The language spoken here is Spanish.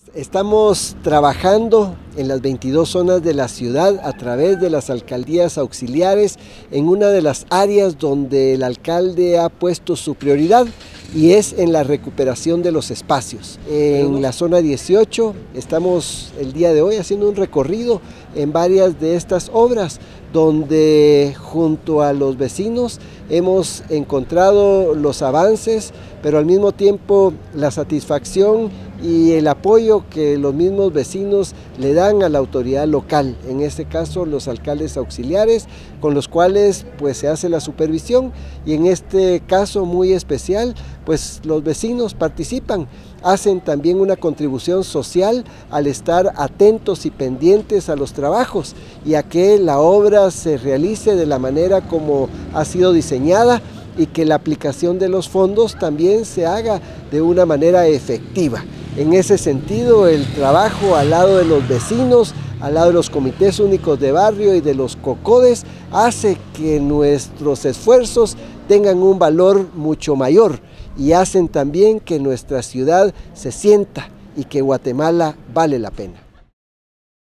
Estamos trabajando en las 22 zonas de la ciudad a través de las alcaldías auxiliares en una de las áreas donde el alcalde ha puesto su prioridad y es en la recuperación de los espacios. En la zona 18 estamos el día de hoy haciendo un recorrido en varias de estas obras donde junto a los vecinos hemos encontrado los avances, pero al mismo tiempo la satisfacción y el apoyo que los mismos vecinos le dan a la autoridad local, en este caso los alcaldes auxiliares, con los cuales pues se hace la supervisión y en este caso muy especial pues los vecinos participan, hacen también una contribución social al estar atentos y pendientes a los trabajos y a que la obra se realice de la manera como ha sido diseñada y que la aplicación de los fondos también se haga de una manera efectiva. En ese sentido, el trabajo al lado de los vecinos, al lado de los comités únicos de barrio y de los COCODES, hace que nuestros esfuerzos tengan un valor mucho mayor y hacen también que nuestra ciudad se sienta y que Guatemala vale la pena.